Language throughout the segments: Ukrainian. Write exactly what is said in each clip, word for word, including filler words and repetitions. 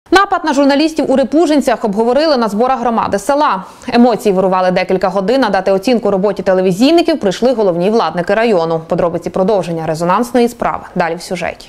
Напад на журналістів у Репужинцях обговорили на зборах громади села. Емоції вирували декілька годин, а дати оцінку роботі телевізійників прийшли головні владники району. Подробиці продовження резонансної справи. Далі в сюжеті.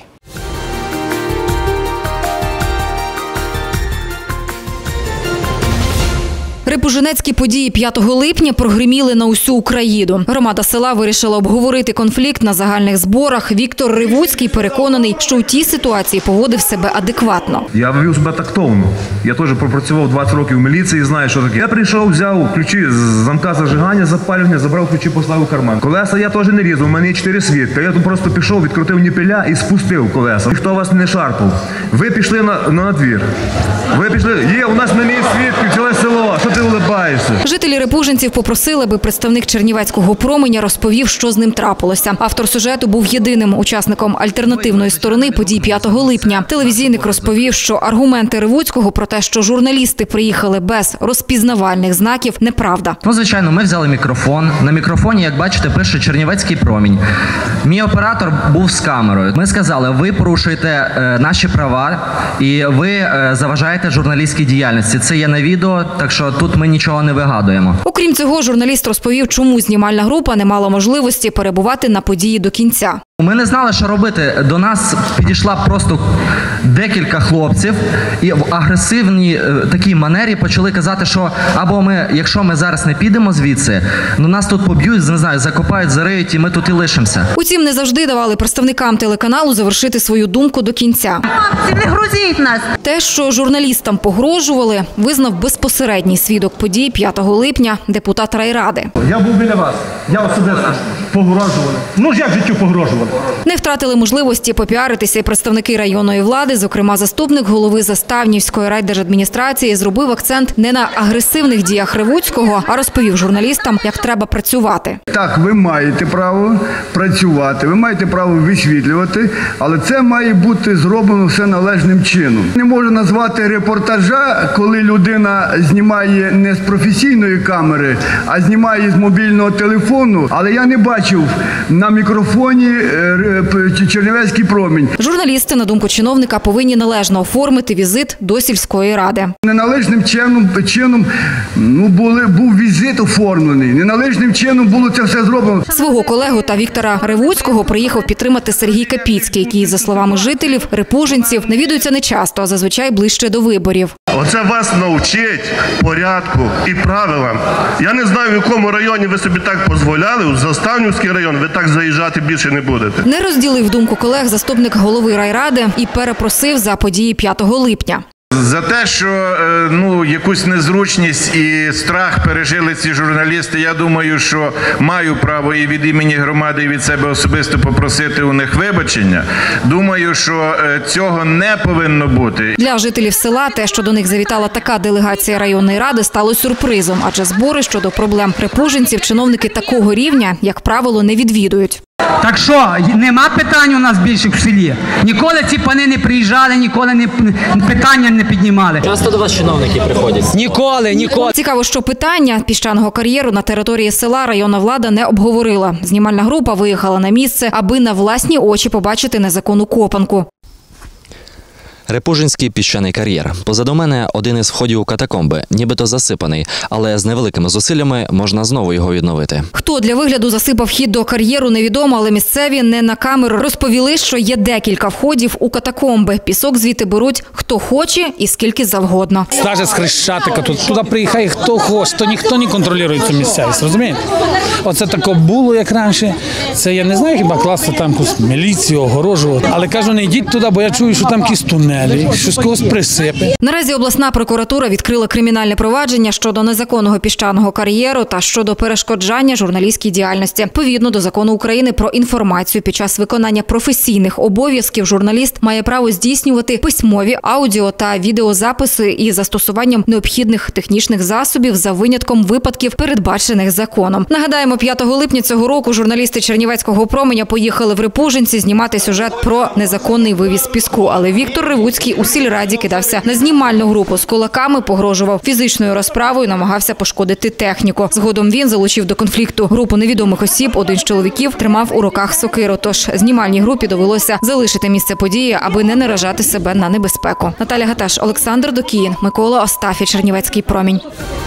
Репужинецькі події п'ятого липня прогриміли на усю Україну. Громада села вирішила обговорити конфлікт на загальних зборах. Віктор Ревуцький переконаний, що у тій ситуації поводив себе адекватно. Я вів себе тактовно. Я теж пропрацював двадцять років в міліції, знаю, що таке. Я прийшов, взяв ключі з замка зажигання, запалювання, забрав ключі, поставив в карман. Колеса я теж не різав, у мене є чотири свідка. Я тут просто пішов, відкрутив ніпеля і спустив колеса. Ніхто вас не шарпав. Ви пішли на, на надвір. Ви пішли, є, у нас на місці свідків, ціле село. Що ти улибаєшся? Жителі Репужинців попросили, аби представник Чернівецького променя розповів, що з ним трапилося. Автор сюжету був єдиним учасником альтернативної сторони подій п'ятого липня. Телевізійник розповів, що аргументи Ревуцького про те, що журналісти приїхали без розпізнавальних знаків, неправда. Ну, звичайно, ми взяли мікрофон. На мікрофоні, як бачите, пише Чернівецький промінь. Мій оператор був з камерою. Ми сказали, ви порушуєте е, наші права і ви е, заважаєте журналістській діяльності. Це є на відео, так що тут ми нічого не вигадуємо. Окрім цього, журналіст розповів, чому знімальна група не мала можливості перебувати на події до кінця. Ми не знали, що робити. До нас підійшла просто декілька хлопців і в агресивній е, такій манері почали казати, що або ми, якщо ми зараз не підемо звідси, ну нас тут поб'ють, не знаю, закопають, зариють і ми тут і лишимося. Утім, не завжди давали представникам телеканалу завершити свою думку до кінця. Хлопці, не грузіть нас! Те, що журналістам погрожували, визнав безпосередній свідок подій п'ятого липня депутат райради. Я був біля вас, я особисто погрожував. Ну ж як життю погрожував? Не втратили можливості попіаритися і представники районної влади, зокрема заступник голови Заставнівської райдержадміністрації, зробив акцент не на агресивних діях Ревуцького, а розповів журналістам, як треба працювати. Так, ви маєте право працювати, ви маєте право висвітлювати, але це має бути зроблено все належним чином. Не можу назвати репортажа, коли людина знімає не з професійної камери, а знімає з мобільного телефону, але я не бачив на мікрофоні Чернівецький промінь. Журналісти, на думку чиновника, повинні належно оформити візит до сільської ради. Неналежним чином, чином ну, були, був візит оформлений, неналежним чином було це все зроблено. Свого колегу та Віктора Ревуцького приїхав підтримати Сергій Капіцький, який, за словами жителів Репужинців, навідується нечасто, а зазвичай ближче до виборів. Оце вас навчить порядку і правилам. Я не знаю, в якому районі ви собі так дозволяли, у Заставнівський район ви так заїжджати більше не будете. Не розділив думку колег заступник голови райради і перепросив за події п'ятого липня. За те, що ну, якусь незручність і страх пережили ці журналісти, я думаю, що маю право і від імені громади, і від себе особисто попросити у них вибачення. Думаю, що цього не повинно бути. Для жителів села те, що до них завітала така делегація районної ради, стало сюрпризом, адже збори щодо проблем репужинців чиновники такого рівня, як правило, не відвідують. Так що, нема питань у нас більших в селі? Ніколи ці пани не приїжджали, ніколи не, питання не піднімали. Часто до вас чиновники приходять? Ніколи, ніколи. Цікаво, що питання піщаного кар'єру на території села районна влада не обговорила. Знімальна група виїхала на місце, аби на власні очі побачити незаконну копанку. Репужинський піщаний кар'єр. Позаду мене один із входів у катакомби, нібито засипаний, але з невеликими зусиллями можна знову його відновити. Хто для вигляду засипав хід до кар'єру, невідомо, але місцеві не на камеру розповіли, що є декілька входів у катакомби. Пісок звідти беруть хто хоче і скільки завгодно. Навіть з Хрещатика тут туди приїхає хто хоче, то ніхто не контролює цю місцевість, розумієте? Оце таке було, як раніше. Це я не знаю, хіба класти там якусь міліцію, огорожувати. Але кажу, не йдіть туди, бо я чую, що там якісь тунелі, щось когось присипе. Наразі обласна прокуратура відкрила кримінальне провадження щодо незаконного піщаного кар'єру та щодо перешкоджання журналістській діяльності. Відповідно до закону України про інформацію, під час виконання професійних обов'язків журналіст має право здійснювати письмові, аудіо та відеозаписи із застосуванням необхідних технічних засобів за винятком випадків, передбачених законом. Нагадаємо, п'ятого липня цього року журналісти Чернівецького променя поїхали в Репужинці знімати сюжет про незаконний вивіз піску, але Віктор Ревуцький Луцький у сільраді кидався на знімальну групу з кулаками, погрожував фізичною розправою, намагався пошкодити техніку. Згодом він залучив до конфлікту групу невідомих осіб. Один з чоловіків тримав у руках сокиру. Тож знімальній групі довелося залишити місце події, аби не наражати себе на небезпеку. Наталя Гаташ, Олександр Докіїн, Микола Остафій, Чернівецький промінь.